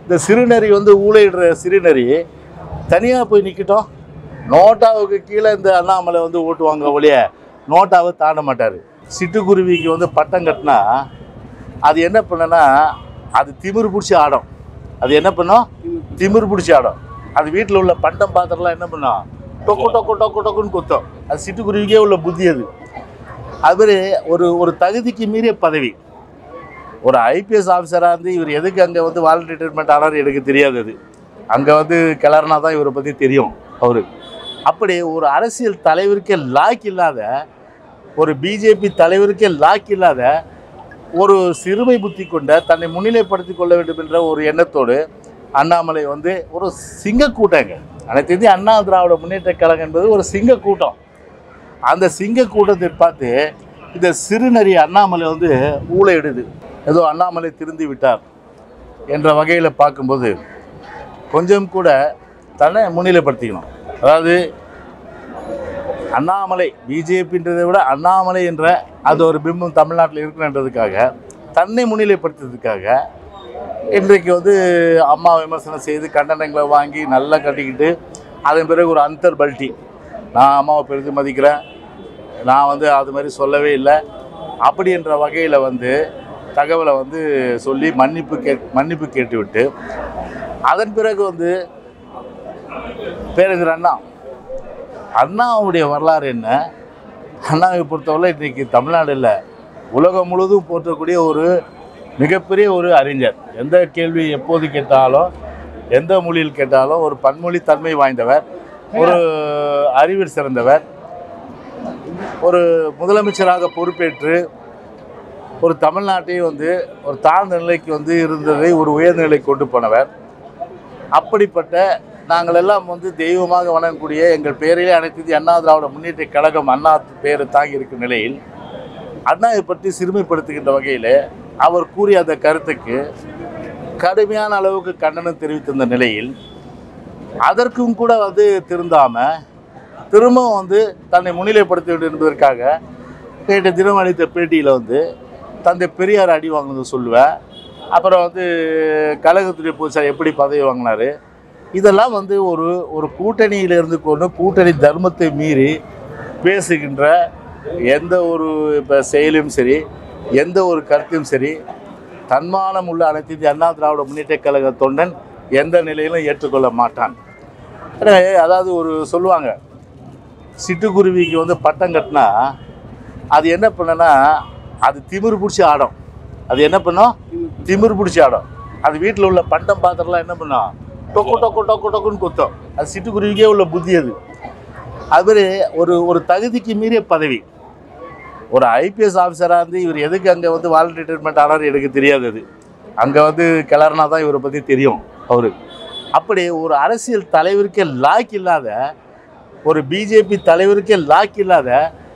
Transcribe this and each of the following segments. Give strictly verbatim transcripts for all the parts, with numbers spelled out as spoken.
இந்த சிறுநரி வந்து ஊழையிடுற சிறுநரி தனியாக போய் நிற்கட்டும். நோட்டாவுக்கு கீழே இந்த அண்ணாமலை வந்து ஓட்டுவாங்க ஒழிய நோட்டாவை தாண்ட மாட்டார். சிட்டுக்குருவிக்கு வந்து பட்டம் கட்டினா அது என்ன பண்ணுன்னா அது திமிரு பிடிச்சி ஆடும். அது என்ன பண்ணும்? திமிரு பிடிச்சி ஆடும். அது வீட்டில் உள்ள பண்டம் பாத்திரம்லாம் என்ன பண்ணும்? டொக்கு டொக்கு டொக்கு டொக்குன்னு குத்தும். அது சிட்டுக்குருவிக்கே உள்ள புத்தி. அது அதுமாதிரி ஒரு ஒரு தகுதிக்கு மீறிய பதவி. ஒரு ஐபிஎஸ் ஆஃபீஸராக இருந்து இவர் எதுக்கு அங்கே வந்து வாலண்டரி ரிட்டைர்மெண்ட் ஆனார் எனக்கு தெரியாது. அது அங்கே வந்து கிளறினா தான் இவரை பற்றி தெரியும் அவரு. அப்படி ஒரு அரசியல் தலைவருக்கே லாக் இல்லாத, ஒரு பிஜேபி தலைவருக்கே லாக் இல்லாத ஒரு சிறுமை புத்தி கொண்ட தன்னை முன்னிலைப்படுத்தி கொள்ள வேண்டும் என்ற ஒரு எண்ணத்தோடு அண்ணாமலை வந்து ஒரு சிங்க கூட்டங்க. அனைத்து இந்திய அண்ணா திராவிட முன்னேற்ற கழகம் என்பது ஒரு சிங்க கூட்டம். அந்த சிங்க கூட்டத்தை பார்த்து இந்த சிறுநரி அண்ணாமலை வந்து ஊழையிடுது. ஏதோ அண்ணாமலை திருந்தி விட்டார் என்ற வகையில் பார்க்கும்போது கொஞ்சம் கூட தன்னை முன்னிலைப்படுத்திக்கணும். அதாவது அண்ணாமலை பிஜேபின்றதை விட அண்ணாமலை என்ற அது ஒரு பிம்பம் தமிழ்நாட்டில் இருக்குன்றதுக்காக தன்னை முன்னிலைப்படுத்துறதுக்காக இன்றைக்கு வந்து அம்மா விமர்சனம் செய்து கண்டனங்களை வாங்கி நல்லா கட்டிக்கிட்டு அதன் பிறகு ஒரு அந்தர் பல்ட்டி, நான் அம்மாவை பெரிது மதிக்கிறேன், நான் வந்து அது மாதிரி சொல்லவே இல்லை அப்படி என்ற வகையில் வந்து தகவலை வந்து சொல்லி மன்னிப்பு கே மன்னிப்பு கேட்டுவிட்டு அதன் பிறகு வந்து பேரறிஞர் அண்ணா அண்ணாவுடைய வரலாறு என்ன, அண்ணாவை பொறுத்தவரை இன்றைக்கி தமிழ்நாடு இல்லை உலகம் முழுவதும் போற்றக்கூடிய ஒரு மிகப்பெரிய ஒரு அறிஞர். எந்த கேள்வி எப்போது கேட்டாலும் எந்த மொழியில் கேட்டாலும் ஒரு பன்மொழி தன்மை வாய்ந்தவர், ஒரு அறிவில் சிறந்தவர், ஒரு முதலமைச்சராக பொறுப்பேற்று ஒரு தமிழ்நாட்டை வந்து ஒரு தாழ்ந்த நிலைக்கு வந்து இருந்ததை ஒரு உயர்ந்த நிலை கொண்டு போனவர். அப்படிப்பட்ட நாங்கள் எல்லாம் வந்து தெய்வமாக வணங்கக்கூடிய எங்கள் பெயரிலே அனைத்து இந்திய அண்ணா திராவிட முன்னேற்ற கழகம் அண்ணா பெயரை தாங்கி இருக்கும் நிலையில் அண்ணாவை பற்றி சிறுமைப்படுத்துகின்ற வகையில் அவர் கூறிய அந்த கருத்துக்கு கடுமையான அளவுக்கு கண்டனம் தெரிவித்திருந்த நிலையில் அதற்கும் கூட வந்து திருந்தாமல் திரும்பவும் வந்து தன்னை முன்னிலைப்படுத்த வேண்டும் என்பதற்காக நேற்று தினம் அளித்த பேட்டியில் வந்து தந்தை பெரியார் அடி வாங்கினது சொல்லுவேன். அப்புறம் வந்து கழகத்துடைய பொதுச்சார் எப்படி பதவி வாங்கினார், இதெல்லாம் வந்து ஒரு ஒரு கூட்டணியில் இருந்து கொண்டு கூட்டணி தர்மத்தை மீறி பேசுகின்ற எந்த ஒரு இப்போ செயலும் சரி எந்த ஒரு கருத்தையும் சரி தன்மானம் உள்ள அனைத்து இந்திய அண்ணா திராவிட முன்னேற்ற கழக தொண்டன் எந்த நிலையிலும் ஏற்றுக்கொள்ள மாட்டான். அதாவது ஒரு சொல்லுவாங்க, சிட்டுக்குருவிக்கு வந்து பட்டம் கட்டினா அது என்ன பண்ணுன்னா அது திமிரு பிடிச்சி ஆடும். அது என்ன பண்ணும்? திமிரு பிடிச்சி ஆடும். அது வீட்டில் உள்ள பண்டம் பாத்திரம்லாம் என்ன பண்ணும்? டொக்கு டொக்கு டொக்கு டொக்குன்னு குத்தும். அது சிட்டுக்குருவிக்கே உள்ள புத்தி. அது அதுமாதிரி ஒரு ஒரு தகுதிக்கு மீறிய பதவி. ஒரு ஐபிஎஸ் ஆஃபீஸராக இருந்து இவர் எதுக்கு அங்கே வந்து வாலண்டரி ரிட்டைர்மெண்ட் ஆனார் எனக்கு தெரியாது. அது அங்கே வந்து கிளறினா தான் இவரை பற்றி தெரியும் அவரு. அப்படி ஒரு அரசியல் தலைவருக்கே லாக் இல்லாத, ஒரு பிஜேபி தலைவருக்கே லாக் இல்லாத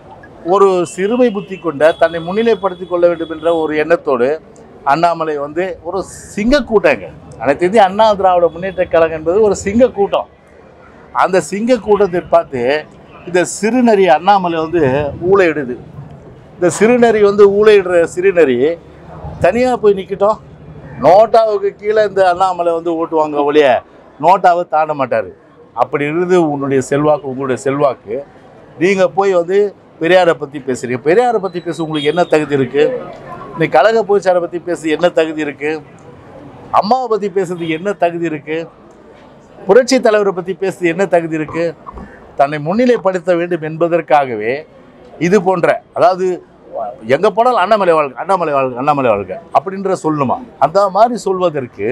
ஒரு சிறுமை புத்தி கொண்ட தன்னை முன்னிலைப்படுத்தி கொள்ள வேண்டும் என்ற ஒரு எண்ணத்தோடு அண்ணாமலை வந்து ஒரு சிங்க கூட்டங்க. அனைத்து இந்திய அண்ணா திராவிட முன்னேற்ற கழகம் என்பது ஒரு சிங்க கூட்டம். அந்த சிங்க கூட்டத்தை பார்த்து இந்த சிறுநரி அண்ணாமலை வந்து ஊழையிடுது. இந்த சிறுநரி வந்து ஊழையிடுற சிறுநரி தனியாக போய் நிற்கட்டும். நோட்டாவுக்கு கீழே இந்த அண்ணாமலை வந்து ஓட்டுவாங்க ஒழிய நோட்டாவை தாண்ட மாட்டார். அப்படி இருந்து உன்னுடைய செல்வாக்கு, உங்களுடைய செல்வாக்கு, நீங்கள் போய் வந்து பெரியாரை பற்றி பேசுகிறீங்க. பெரியாரை பற்றி பேச உங்களுக்கு என்ன தகுதி இருக்குது? இன்னைக்கு கழக பொதுச்சாரை பற்றி பேச என்ன தகுதி இருக்குது? அம்மாவை பற்றி பேசுறதுக்கு என்ன தகுதி இருக்குது? புரட்சி தலைவரை பற்றி பேசுறது என்ன தகுதி இருக்குது? தன்னை முன்னிலைப்படுத்த வேண்டும் என்பதற்காகவே இது போன்ற, அதாவது எங்கே போனாலும் அண்ணாமலை வாழ்க அண்ணாமலை வாழ்க அண்ணாமலை வாழ்க அப்படின்ற சொல்லணுமா? அந்த மாதிரி சொல்வதற்கு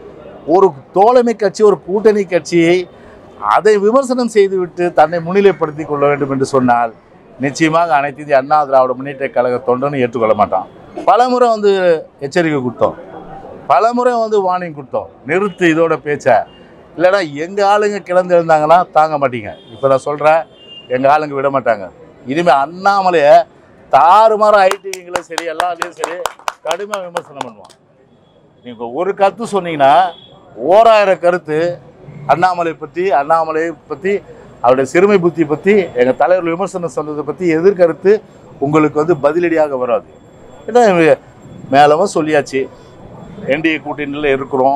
ஒரு தோழமை கட்சி, ஒரு கூட்டணி கட்சியை அதை விமர்சனம் செய்துவிட்டு தன்னை முன்னிலைப்படுத்தி கொள்ள வேண்டும் என்று சொன்னால் நிச்சயமாக அனைத்து இந்திய அண்ணா திராவிட முன்னேற்ற கழக தொண்டனும் ஏற்றுக்கொள்ள மாட்டான். பல முறை வந்து எச்சரிக்கை கொடுத்தோம், பல முறை வந்து வார்னிங் கொடுத்தோம், நிறுத்து இதோட பேச்சை, இல்லைனா எங்கள் ஆளுங்க கிளந்து இருந்தாங்கன்னா தாங்க மாட்டீங்க. இப்போ நான் சொல்கிறேன், எங்கள் ஆளுங்க விட மாட்டாங்க. இனிமேல் அண்ணாமலையை தாறுமாறு ஐடிவிங்களும் சரி எல்லாத்தையும் சரி கடுமையாக விமர்சனம் பண்ணுவான். நீங்கள் ஒரு கருத்து சொன்னீங்கன்னா ஓராயிரம் கருத்து அண்ணாமலை பற்றி, அண்ணாமலையை பற்றி, அவருடைய சிறுமை புத்தி பற்றி, எங்கள் தலைவர் விமர்சனம் சொன்னதை பற்றி எதிர்கருத்து உங்களுக்கு வந்து பதிலடியாக வராது. ஏன்னா மேலவும் சொல்லியாச்சு, என்டிஏ கூட்டணியில் இருக்கிறோம்,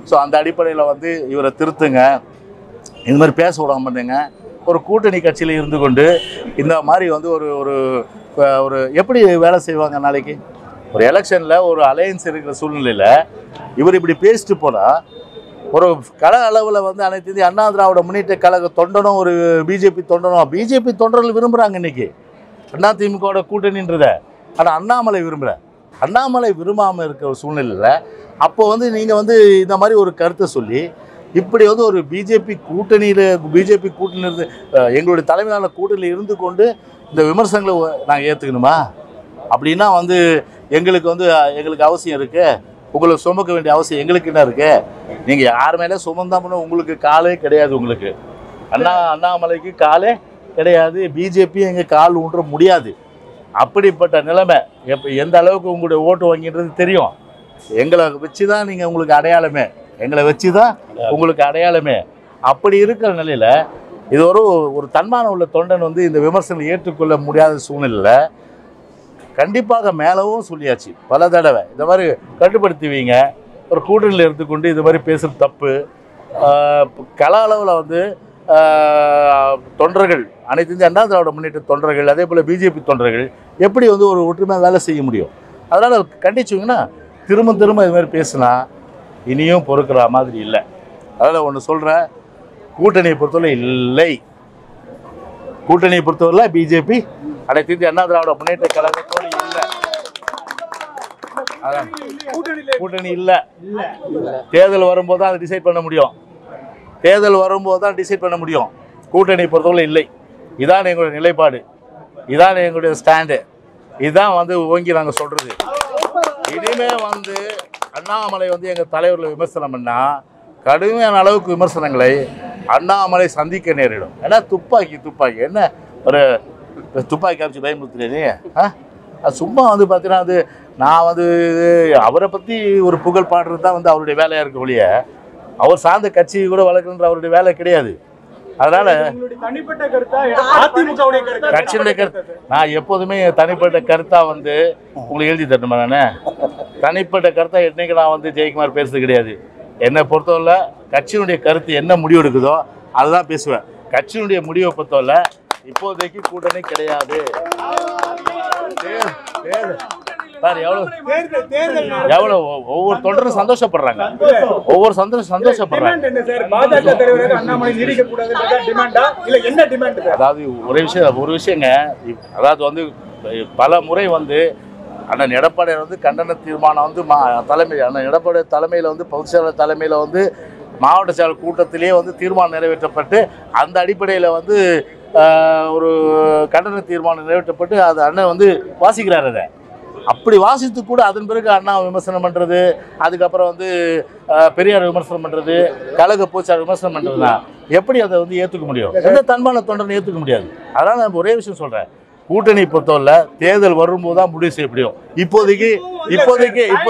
ஸோ அந்த அடிப்படையில் வந்து இவரை திருத்துங்க, இந்த மாதிரி பேச விடாம பண்ணுங்க. ஒரு கூட்டணி கட்சியில் இருந்து கொண்டு இந்த மாதிரி வந்து ஒரு ஒரு ஒரு எப்படி வேலை செய்வாங்க நாளைக்கு? ஒரு எலெக்ஷனில் ஒரு அலையன்ஸ் இருக்கிற சூழ்நிலையில் இவர் இப்படி பேசிட்டு போனால் ஒரு கள அளவில் வந்து அனைத்து இந்திய அண்ணா திராவிட முன்னேற்ற கழக தொண்டனும் ஒரு பிஜேபி தொண்டனும் பிஜேபி தொண்டர்கள் விரும்புகிறாங்க இன்றைக்கி அண்ணா திமுகவோட கூட்டணின்றதை. ஆனால் அண்ணாமலை விரும்புகிற அண்ணாமலை விரும்பாமல் இருக்கிற ஒரு சூழ்நிலையில் அப்போ வந்து நீங்கள் வந்து இந்த மாதிரி ஒரு கருத்தை சொல்லி இப்படி வந்து ஒரு பிஜேபி கூட்டணியில் பிஜேபி கூட்டணியில் இருந்து எங்களுடைய தலைமையிலான கூட்டணியில் இருந்து கொண்டு இந்த விமர்சனங்களை நாங்கள் ஏற்றுக்கணுமா? அப்படின்னா வந்து எங்களுக்கு வந்து எங்களுக்கு அவசியம் இருக்குது, உங்களுக்கு சுமக்க வேண்டிய அவசியம் எங்களுக்கு என்ன இருக்குது? நீங்கள் யார் மேலே சுமந்தா பண்ண உங்களுக்கு காலே கிடையாது. உங்களுக்கு அண்ணா அண்ணாமலைக்கு காலே கிடையாது. பிஜேபி எங்கள் கால் ஊன்ற முடியாது. அப்படிப்பட்ட நிலைமை எப்போ எந்த அளவுக்கு உங்களுடைய ஓட்டு வங்கின்றது தெரியும். எங்களை வச்சு தான் நீங்கள் உங்களுக்கு அடையாளமே, எங்களை வச்சு தான் உங்களுக்கு அடையாளமே. அப்படி இருக்கிற நிலையில் இது ஒரு ஒரு தன்மான உள்ள தொண்டன் வந்து இந்த விமர்சனம் ஏற்றுக்கொள்ள முடியாத சூழ்நிலையில் கண்டிப்பாக மேலவும் சொல்லியாச்சு பல தடவை, இந்த மாதிரி கட்டுப்படுத்துவீங்க, ஒரு கூட்டணியில் எடுத்துக்கொண்டு இது மாதிரி பேசுகிறது தப்பு. கள அளவில் வந்து தொண்டர்கள் அனைத்து இந்திய அண்ணா திராவிட முன்னேற்ற தொண்டர்கள் அதே போல் பிஜேபி தொண்டர்கள் எப்படி வந்து ஒரு ஒற்றுமையாக வேலை செய்ய முடியும்? அதனால் கண்டிச்சுங்கன்னா திரும்ப திரும்ப இது மாதிரி பேசினா இனியும் பொறுக்கிற மாதிரி இல்லை. அதனால் ஒன்று சொல்கிறேன், கூட்டணியை பொறுத்தவரை இல்லை, கூட்டணியை பொறுத்தவரை பிஜேபி அனைத்து இந்திய அண்ணா திராவிட முன்னேற்ற கழகத்தோடு இல்லை. அதான் கூட்டணி இல்லை. தேர்தல் வரும்போது தான் அதை டிசைட் பண்ண முடியும். தேர்தல் வரும்போது தான் டிசைட் பண்ண முடியும். கூட்டணியை பொறுத்தவரை இல்லை. இதான் எங்களுடைய நிலைப்பாடு, இதான் எங்களுடைய ஸ்டாண்டு, இதுதான் வந்து ஓங்கி நாங்கள் சொல்கிறது. இனிமே வந்து அண்ணாமலை வந்து எங்கள் தலைவர்களை விமர்சனம் பண்ணால் கடுமையான அளவுக்கு விமர்சனங்களை அண்ணாமலை சந்திக்க நேரிடும். ஏன்னா துப்பாக்கி துப்பாக்கி என்ன ஒரு துப்பாக்கி காமிச்சு பயமுறுத்துறீங்க? ஆ அது சும்மா வந்து பார்த்தீங்கன்னா அது நான் வந்து அவரை பற்றி ஒரு புகழ் பாடுறது தான் வந்து அவருடைய வேலையாக இருக்க ஒழிய அவர் சார்ந்த கட்சி கூட வளர்க்குன்ற அவருடைய வேலை கிடையாது. அதனால கட்சியினுடைய கருத்து நான் எப்போதுமே தனிப்பட்ட கருத்தா வந்து உங்களுக்கு எழுதி தரணுமா? நான் தனிப்பட்ட கருத்தா என்னைக்கு நான் வந்து ஜெயக்குமார் பேசுறது கிடையாது. என்னை பொறுத்தவரை கட்சியினுடைய கருத்து என்ன முடிவு எடுக்குதோ அதுதான் பேசுவேன். கட்சியினுடைய முடிவை பொறுத்தவரை இப்போதைக்கு கூட்டணி கிடையாது. சார் எவ்வளோ எவ்வளோ ஒவ்வொரு தொடரும் சந்தோஷப்படுறாங்க, ஒவ்வொரு சந்தோஷம் சந்தோஷப்படுறாங்க. அதாவது ஒரே விஷயம் ஒரு விஷயங்க, அதாவது வந்து பல முறை வந்து அண்ணன் எடப்பாடியார் வந்து கண்டன தீர்மானம் வந்து மா தலைமை அண்ணன் எடப்பாடி தலைமையில் வந்து பொதுச் செயலாளர் தலைமையில் வந்து மாவட்ட செயலர் கூட்டத்திலேயே வந்து தீர்மானம் நிறைவேற்றப்பட்டு அந்த அடிப்படையில் வந்து ஒரு கண்டன தீர்மானம் நிறைவேற்றப்பட்டு அது அண்ணன் வந்து வாசிக்கிறார். அதை அப்படி வாசித்து கூட அதன் பிறகு அண்ணா விமர்சனம் பண்ணுறது, அதுக்கப்புறம் வந்து பெரியார் விமர்சனம் பண்ணுறது, கழக போச்சார் விமர்சனம் பண்ணுறதுனா எப்படி அதை வந்து ஏற்றுக்க முடியும்? எந்த தன்மான தொண்டனை ஏற்றுக்க முடியாது. அதனால் நான் ஒரே விஷயம் சொல்கிறேன், கூட்டணி பொறுத்தவரை தேர்தல் வரும்போது தான் முடிவு செய்ய முடியும். இப்போதைக்கு இப்போதைக்கு இப்போ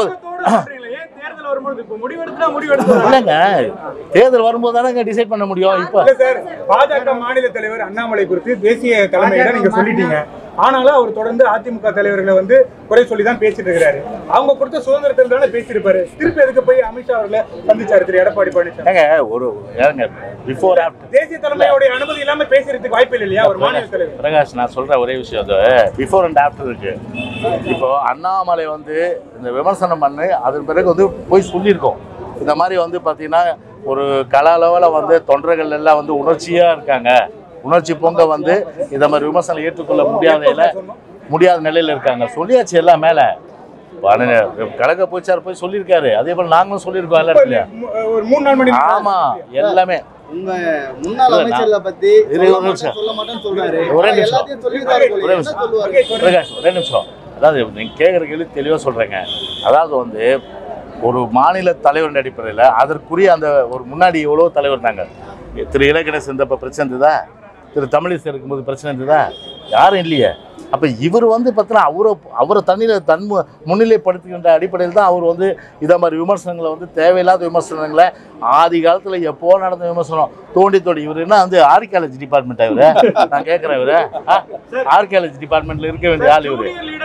இல்லைங்க, தேர்தல் வரும்போது தானே டிசைட் பண்ண முடியும். இப்போ பாஜக மாநில தலைவர் அண்ணாமலை குறித்து தேசிய தலைமையிடம் நீங்க சொல்லிட்டீங்க, ஆனாலும் அவர் தொடர்ந்து அதிமுக தலைவர்களை வந்து குறை சொல்லி தான் பேசிட்டு இருக்கிறாரு. அவங்க கொடுத்த சுதந்திரத்தில் தானே பேசியிருப்பாரு. திருப்பி எதுக்கு போய் அமித்ஷா அவர்களை சந்திச்சாரு திரு எடப்பாடி பழனிசாமி? ஒரு பிஃபோர் ஆஃப்டர் தேசிய தலைமையோட அனுமதி இல்லாம பேசுறதுக்கு வாய்ப்பு இல்லையா ஒரு மாநில தலைவர்? பிரகாஷ், நான் சொல்ற ஒரே விஷயம் அது பிஃபோர் அண்ட் ஆஃப்டர் இருக்கு. இப்போ அண்ணாமலை வந்து இந்த விமர்சனம் பண்ணி அதன் பிறகு வந்து போய் சொல்லியிருக்கோம். இந்த மாதிரி வந்து பார்த்தீங்கன்னா ஒரு கல அளவில் வந்து தொண்டர்கள் எல்லாம் வந்து உணர்ச்சியாக இருக்காங்க, உணர்ச்சி பொங்க வந்து இந்த மாதிரி விமர்சனம் ஏற்றுக்கொள்ள முடியாத முடியாத நிலையில் இருக்காங்க. சொல்லியாச்சு எல்லாம் மேலே கழக போச்சார் போய் சொல்லியிருக்காரு, அதே போல் நாங்களும் சொல்லியிருக்கோம் எல்லா இடத்துலையும். ஆமாம், எல்லாமே உங்க முன்னாள் அமைச்சர்களை பத்தி சொல்ல மாட்டேன்னு சொல்றாரு. ஒரே நிமிஷம் ஒரே நிமிஷம் பிரகாஷ், ஒரே நிமிஷம். அதாவது நீங்கள் கேட்குற கேள்வி தெளிவாக சொல்கிறேங்க. அதாவது வந்து ஒரு மாநில தலைவர் அடிப்படையில் அதற்குரிய அந்த ஒரு முன்னாடி எவ்வளோ தலைவர் இருந்தாங்க. திரு இலகணேசன் இருந்தப்போ பிரச்சனை இருந்ததா? திரு தமிழிசை இருக்கும்போது பிரச்சனை இருந்ததா? யாரும் இல்லையே. அப்போ இவர் வந்து பார்த்தீங்கன்னா அவரை அவரை தண்ணியில் தன் முன்னிலைப்படுத்துகின்ற அடிப்படையில் தான் அவர் வந்து இதை மாதிரி விமர்சனங்களை வந்து தேவையில்லாத விமர்சனங்களை ஆதி காலத்தில் எப்போ நடந்த விமர்சனம் தோண்டி தோண்டி இவர் என்ன வந்து ஆர்கியாலஜி டிபார்ட்மெண்ட் இவர் நான் கேட்குறேன், இவர் ஆர்கியாலஜி டிபார்ட்மெண்ட்டில் இருக்க வேண்டிய ஆள் இவர்.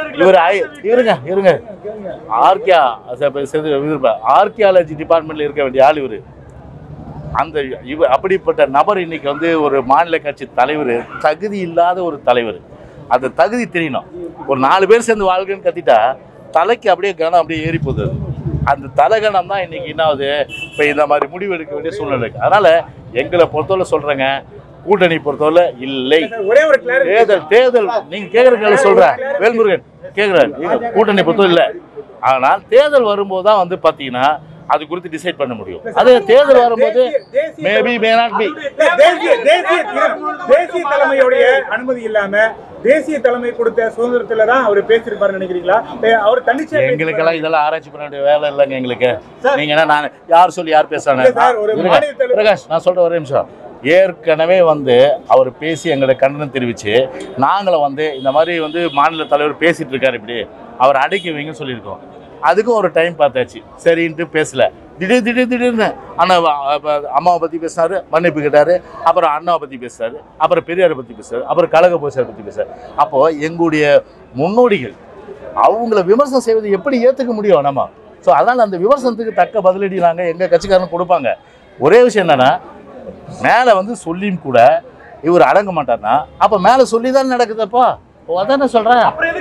இவர் இருங்க இருங்க ஆர்கியா ஆர்கியாலஜி டிபார்ட்மெண்ட்ல இருக்க வேண்டிய ஆள் இவர். அந்த இவ அப்படிப்பட்ட நபர் இன்னைக்கு வந்து ஒரு மாநில கட்சி தலைவர், தகுதி இல்லாத ஒரு தலைவர். அந்த தகுதி தெரியணும். ஒரு நாலு பேர் சேர்ந்து வாழ்க்கைன்னு கத்திட்டா தலைக்கு அப்படியே கனம் அப்படியே ஏறி போகுது. அந்த தலைகணம் தான் இன்னைக்கு என்ன ஆகுது, இப்போ இந்த மாதிரி முடிவு எடுக்க வேண்டிய சூழ்நிலை இருக்கு. அதனால எங்களை பொறுத்தவரை சொல்றேங்க, கூட்டணி பொறுத்தவரை இல்லை. ஒரே ஒரு தேர்தல் தேர்தல் நீங்க கேட்கறதுனால சொல்றேன், வேல்முருகன் கேட்கிறாரு, கூட்டணி பொறுத்தவரை இல்லை. ஆனால் தேர்தல் வரும்போது தான் வந்து பாத்தீங்கன்னா அது குறித்து டிசைட் பண்ண முடியும். அது தேர்தல் வரும்போது மேபி மே நாட் பி. தேசிய தேசிய தலைமையுடைய அனுமதி இல்லாம தேசிய தலைமை கொடுத்த சுதந்திரத்துல தான் அவர் பேசியிருப்பாரு நினைக்கிறீங்களா? அவர் தன்னிச்சையா எங்களுக்கெல்லாம் இதெல்லாம் ஆராய்ச்சி பண்ண வேண்டிய வேலை இல்லைங்க எங்களுக்கு. நீங்க என்ன நான் யார் சொல்லி யார் பேசுறாங்க? பிரகாஷ் நான் சொல்ற ஒரே நிமிஷம். ஏற்கனவே வந்து அவர் பேசி எங்களை கண்டனம் தெரிவிச்சு நாங்களும் வந்து இந்த மாதிரி வந்து மாநில தலைவர் பேசிட்டு இருக்காரு, இப்படி அவர் அடக்கி வைங்கன்னு சொல்லியிருக்கோம். அதுக்கும் ஒரு டைம் பார்த்தாச்சு, சரின்ட்டு பேசல. திடீர் திடீர் திடீர்னு அண்ணா அம்மாவை பற்றி பேசினாரு, மன்னிப்பு கேட்டார். அப்புறம் அண்ணாவை பற்றி பேசுறாரு, அப்புறம் பெரியாரை பற்றி பேசுறாரு, அப்புறம் கழக போசாரை பற்றி பேசுறாரு. அப்போது எங்களுடைய முன்னோடிகள் அவங்கள விமர்சனம் செய்வது எப்படி ஏற்றுக்க முடியும் நம்ம? ஸோ அதனால் அந்த விமர்சனத்துக்கு தக்க பதிலடி நாங்கள் எங்கள் கட்சிக்காரன் கொடுப்பாங்க. ஒரே விஷயம் என்னென்னா, மேலே வந்து சொல்லியும் கூட இவர் அடங்க மாட்டார்னா அப்போ மேலே சொல்லி தான் நடக்குதுப்பா. அதான சொல்றேன்.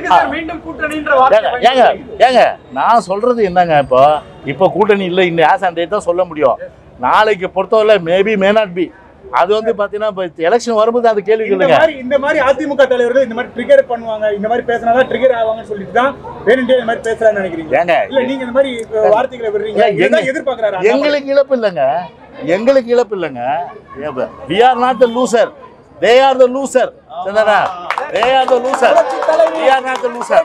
ஏங்க ஏங்க நான் சொல்றது என்னங்க, இப்போ இப்போ கூட்டணி இல்லை, இன்னும் ஆஸ் அண்ட் டேட் தான் சொல்ல முடியும். நாளைக்கு பொறுத்தவரை மேபி மே நாட் பி. அது வந்து பாத்தீங்கன்னா இப்போ எலெக்ஷன் வரும்போது அது கேள்வி இல்லைங்க. இந்த மாதிரி அதிமுக தலைவர்கள் இந்த மாதிரி ட்ரிகர் பண்ணுவாங்க, இந்த மாதிரி பேசினாதான் ட்ரிகர் ஆவாங்கன்னு சொல்லிட்டு தான் வேணும்னே இந்த மாதிரி பேசுறான்னு நினைக்கிறீங்க? ஏங்க இல்ல நீங்க இந்த மாதிரி வார்த்தைகளை விடுறீங்க, எதிர்பார்க்கறாரு. எங்களுக்கு இழப்பு இல்லைங்க, எங்களுக்கு இழப்பு இல்லைங்க. we are not the loser, they are the loser. சரிதானா? they are the loser, we are not the loser.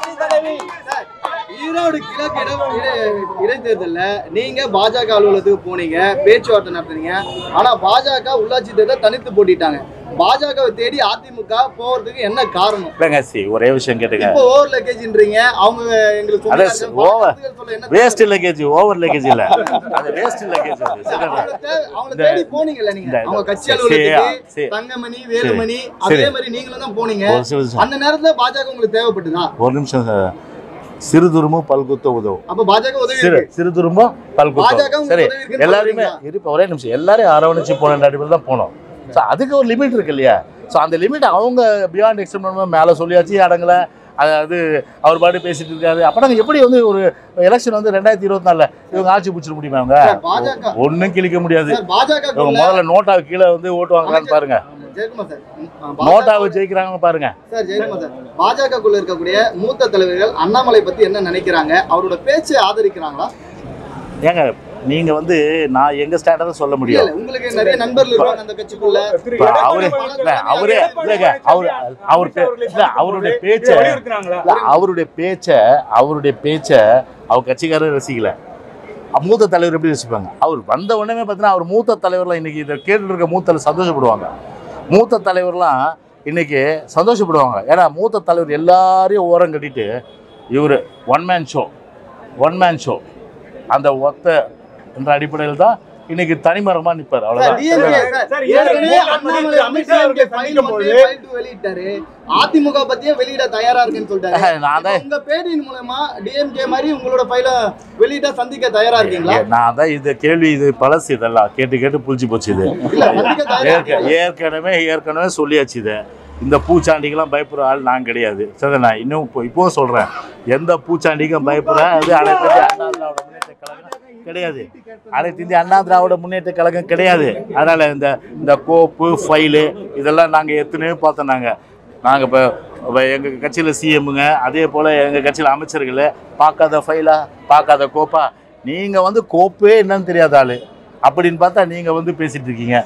Erode கிழக்கு இடைத்தேர்தல்ல நீங்க பாஜக அலுவலகத்துக்கு போனீங்க, பேச்சுவார்த்தை நடத்துனீங்க. ஆனா பாஜக உள்ளாட்சி தேர்தல் தனித்து போட்டிட்டாங்க. பாஜகவை தேடி அதிமுக போறதுக்கு என்ன காரணம்? ஒரே விஷயம் கேட்டுங்க. இப்போ ஓவர் லக்கேஜ்ன்றீங்க, அவங்க எங்களுக்கு வேஸ்ட் லக்கேஜ், ஓவர் லக்கேஜ் இல்ல, அது வேஸ்ட் லக்கேஜ். அவங்க தேடி போனீங்கல்ல நீங்க, அவங்க கட்சி அலுவலகத்துக்கு தங்கமணி வேலுமணி அதே மாதிரி நீங்களும் தான் போனீங்க. அந்த நேரத்துல பாஜக உங்களுக்கு தேவைப்பட்டுதா? ஒரு நிமிஷம், சிறு துருமும் பல்குத்த உதவும். அப்ப பாஜக உதவி, சிறு துருமும் பல்குத்தம். சரி, எல்லாருமே இருப்ப ஒரே நிமிஷம், எல்லாரையும் அரவணைச்சு போன அடிப்படையில் தான் போனோம். ஸோ அதுக்கு ஒரு லிமிட் இருக்கு இல்லையா? ஸோ அந்த லிமிட் அவங்க பியாண்ட் எக்ஸ்டெண்ட் பண்ணும்போது மேலே சொல்லியாச்சு அடங்கலை. அதாவது அவர் பாட்டு பேசிட்டு இருக்காரு. அப்போ நாங்கள் எப்படி வந்து ஒரு எலெக்ஷன் வந்து ரெண்டாயிரத்தி இருபத்தி நாலுல இவங்க ஆட்சி பிடிச்சிட முடியுமா? அவங்க ஒன்றும் கிழிக்க முடியாது. இவங்க முதல்ல நோட்டாவை கீழே வந்து ஓட்டு வாங்கலான்னு பாருங்க, நோட்டாவை ஜெயிக்கிறாங்க பாருங்க. சார் ஜெயக்குமார் சார், பாஜகக்குள்ள இருக்கக்கூடிய மூத்த தலைவர்கள் அண்ணாமலை பத்தி என்ன நினைக்கிறாங்க? அவரோட பேச்சை ஆதரிக்கிறாங்களா? ஏங்க நீங்க வந்து நான் எங்க ஸ்டாண்டர்ட சொல்ல முடியும். உங்களுக்கு நிறைய நண்பர்கள் இருக்காங்க அந்த கட்சிக்குள்ள. அவரே அவரே இல்லங்க, அவர் அவர் அவருடைய பேச்ச அவருடைய பேச்ச அவருடைய பேச்ச அவர் கட்சிக்காரர் ரசிக்கல. மூத்த தலைவர் எப்படி ரசிப்பாங்க? அவர் வந்த உடனே பார்த்தீங்கன்னா அவர் மூத்த தலைவர்லாம் இன்னைக்கு இதை கேட்டு இருக்க மூத்த தலைவர் சந்தோஷப்படுவாங்க. மூத்த தலைவர்லாம் இன்னைக்கு சந்தோஷப்படுவாங்க. ஏன்னா மூத்த தலைவர் எல்லாரையும் ஓரம் கட்டிட்டு இவர் one man show one man show அந்த ஒத்த என்ற அடிப்படையில் தான் இன்னைக்கு தனிமரமா நிப்பார். அவ்வளவுதான். அதிமுக பத்தியே வெளியிட தயாரா இருக்குன்னு சொல்லிட்டாரு. உங்க பேட்டியின் மூலமா டிஎம்கே மாதிரி உங்களோட ஃபைல வெளியிட சந்திக்க தயரா இருக்கீங்களா? நான் தான் இது கேள்வி, இது பழசு, இதெல்லாம் கேட்டு கேட்டு புளிச்சு போச்சு. இது ஏற்கனவே ஏற்கனவே சொல்லியாச்சு. இது இந்த பூச்சாண்டிக்கெல்லாம் பயப்படுற ஆள் நான் கிடையாது. சரி, நான் இன்னும் இப்போ இப்போவும் சொல்றேன், எந்த பூச்சாண்டிக்கும் பயப்படுறேன் அது அனைத்து அண்ணா திராவிட முன்னேற்ற கழகம் கிடையாது. அனைத்து இந்திய அண்ணா திராவிட முன்னேற்ற கழகம் கிடையாது. அதனால இந்த இந்த கோப்பு ஃபைலு இதெல்லாம் நாங்கள் எத்தனையோ பார்த்தோம். நாங்கள் நாங்கள் இப்போ எங்கள் கட்சியில் சிஎம்முங்க, அதே போல் எங்கள் கட்சியில் அமைச்சர்கள் பார்க்காத ஃபைலா பார்க்காத கோப்பா? நீங்கள் வந்து கோப்பே என்னன்னு தெரியாத ஆள் அப்படின்னு பார்த்தா நீங்க வந்து பேசிட்டு இருக்கீங்க.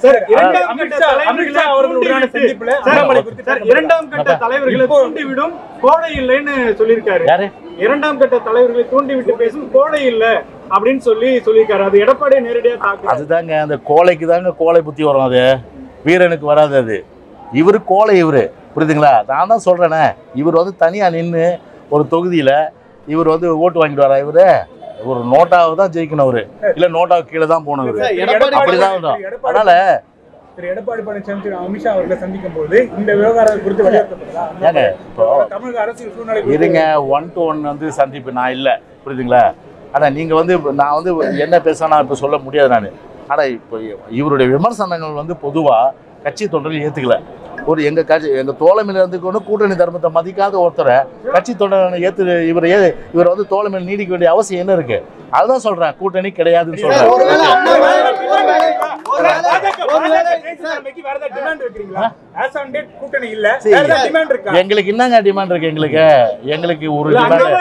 இரண்டாம் கட்ட தலைவர்களை தூண்டிவிடும் கோடை இல்லைன்னு சொல்லியிருக்காரு. இரண்டாம் கட்ட தலைவர்களை தூண்டிவிட்டு பேசும் கோடை இல்லை அப்படின்னு சொல்லி சொல்லியிருக்காரு. அது எடப்பாடியை நேரடியா தாக்கு. அதுதாங்க அந்த கோழைக்கு தாங்க கோழை புத்தி வரும். அது வீரனுக்கு வராது. அது இவரு கோழை, இவரு புரியுதுங்களா? நான் தான் சொல்றேனே, இவர் வந்து தனியா நின்று ஒரு தொகுதியில இவர் வந்து ஓட்டு வாங்கிட்டு வரா. இவரு ஒரு நோட்டாவை தான் ஜெயிக்கணும், அவரு இல்ல நோட்டாவுக்கு கீழே தான் போனவர், அப்படிதான். அதனால திரு எடப்பாடி பழனிசாமி திரு அமித்ஷா அவர்களை சந்திக்கும் போது இந்த விவகாரம் குறித்து வலியுறுத்தப்படுதா? இப்போ தமிழக அரசியல் சூழ்நிலை இருங்க, ஒன் டு ஒன் வந்து சந்திப்பு நான் இல்லை, புரியுதுங்களா? ஆனால் நீங்கள் வந்து நான் வந்து என்ன பேச நான் இப்போ சொல்ல முடியாது நான். ஆனால் இப்போ இவருடைய விமர்சனங்கள் வந்து பொதுவாக கட்சி தொண்டர்கள் ஏற்றுக்கல. ஒரு எங்கள் கட்சி எங்கள் தோழமையில் இருந்து கொண்டு கூட்டணி தர்மத்தை மதிக்காத ஒருத்தரை கட்சி தொண்டர் ஏற்று இவர் ஏ இவர் வந்து தோழமையில் நீடிக்க வேண்டிய அவசியம் என்ன இருக்குது? அதுதான் சொல்கிறேன், கூட்டணி கிடையாதுன்னு சொல்கிறேன். எங்களுக்கு என்னங்க டிமாண்ட் இருக்கு? எங்களுக்கு எங்களுக்கு ஒரு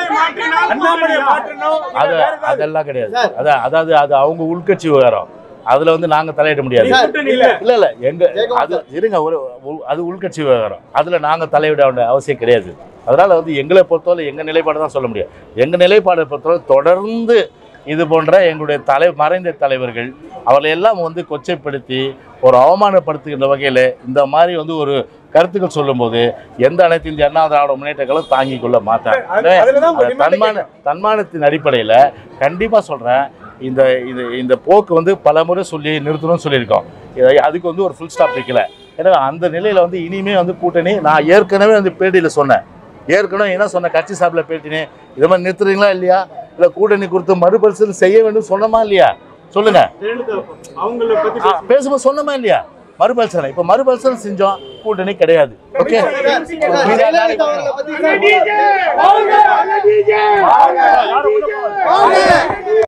அது அதெல்லாம் கிடையாது. அதான் அதாவது அது அவங்க உள்கட்சி விவகாரம், அதுல வந்து நாங்க தலையிட முடியாது. இல்ல இல்ல எங்க அது இருங்க, ஒரு அது உள்கட்சி விவகாரம், அதுல நாங்க தலையிட வேண்டிய அவசியம் கிடையாது. அதனால வந்து எங்களை பொறுத்தவரை எங்க நிலைப்பாடு தான் சொல்ல முடியும். எங்க நிலைப்பாடை பொறுத்தவரை தொடர்ந்து இது போன்ற எங்களுடைய தலை மறைந்த தலைவர்கள் அவர்களை எல்லாம் வந்து கொச்சைப்படுத்தி ஒரு அவமானப்படுத்துகின்ற வகையில் இந்த மாதிரி வந்து ஒரு கருத்துக்கள் சொல்லும்போது எந்த அனைத்து இந்திய அண்ணா திராவிட முன்னேற்றங்களும் தாங்கிக் கொள்ள மாட்டாங்க. தன்மான தன்மானத்தின் அடிப்படையில் கண்டிப்பாக சொல்கிறேன், இந்த இது இந்த போக்கு வந்து பல முறை சொல்லி நிறுத்தணும்னு சொல்லியிருக்கோம். அதுக்கு வந்து ஒரு ஃபுல் ஸ்டாப் வைக்கல. ஏன்னா அந்த நிலையில் வந்து இனிமே வந்து கூட்டணி, நான் ஏற்கனவே வந்து பேட்டியில் சொன்னேன், ஏற்கனவே என்ன சொன்ன கட்சி சார்பில் பேட்டினே இதை மாதிரி நிறுத்துறீங்களா இல்லையா, இல்லை கூட்டணி குறித்து மறுபரிசீலனை செய்ய வேண்டும் சொன்னமா இல்லையா? சொல்லுங்க, பேசும்போது சொன்னமா இல்லையா? மறுபரிசீலனை இப்போ மறுபரிசீலனை செஞ்சோம், கூட்டணி கிடையாது. ஓகே.